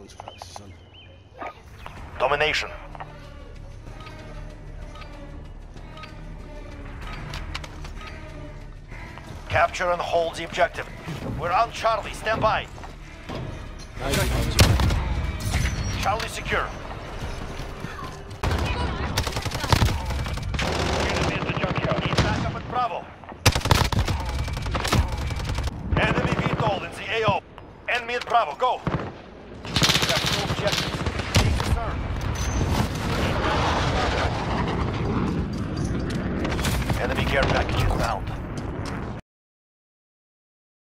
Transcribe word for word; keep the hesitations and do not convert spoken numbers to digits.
one's cracks, son. Domination. Capture and hold the objective. We're on Charlie. Stand by. Nice, okay. Charlie secure. Enemy at the junkyard. Need backup at Bravo. Enemy V TOL in the A O. Enemy at Bravo. Go. We have two objectives. Take the serve. Enemy care package inbound.